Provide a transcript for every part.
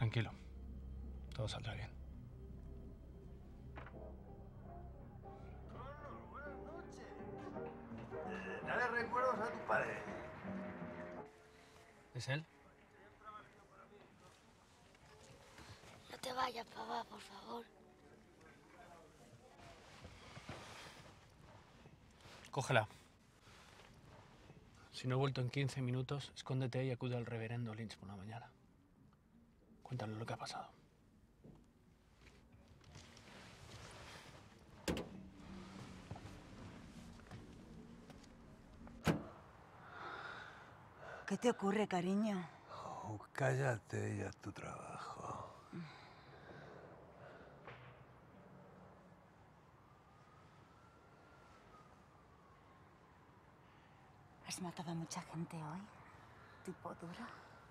Tranquilo. Todo saldrá bien. Buenas noches. Dale recuerdos a tu padre. ¿Es él? No te vayas, papá, por favor. Cógela. Si no he vuelto en 15 minutos, escóndete y acude al reverendo Lynch por la mañana. Cuéntale lo que ha pasado. ¿Qué te ocurre, cariño? Oh, cállate y haz tu trabajo. ¿Has matado a mucha gente hoy? ¿Tipo duro?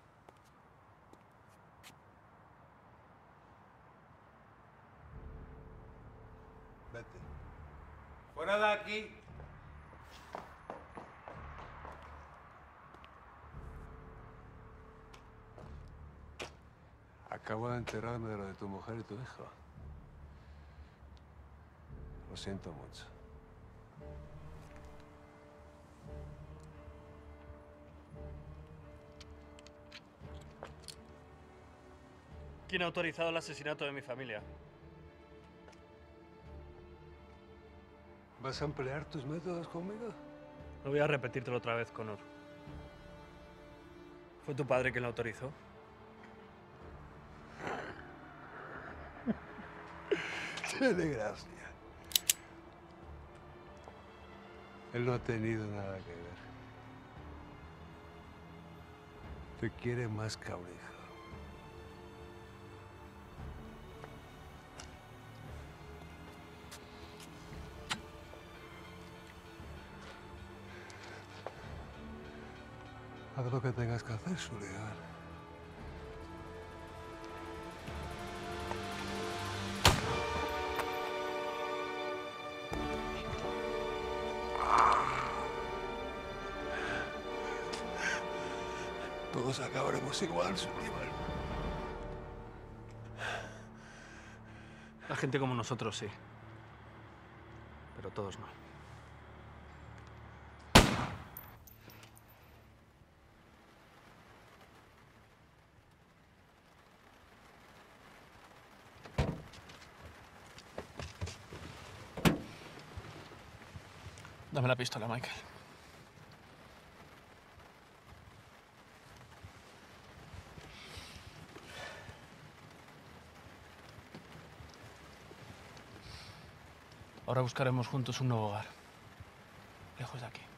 Vete. ¡Fuera de aquí! Acabo de enterarme de lo de tu mujer y tu hijo. Lo siento mucho. ¿Quién ha autorizado el asesinato de mi familia? ¿Vas a emplear tus métodos conmigo? No voy a repetírtelo otra vez, Connor. ¿Fue tu padre quien lo autorizó? Tiene gracia. Él no ha tenido nada que ver. Te quiere más que a un hijo. Haz lo que tengas que hacer, Sullivan. Todos acabaremos igual, Sullivan. La gente como nosotros, sí. Pero todos no. Dame la pistola, Michael. Ahora buscaremos juntos un nuevo hogar. Lejos de aquí.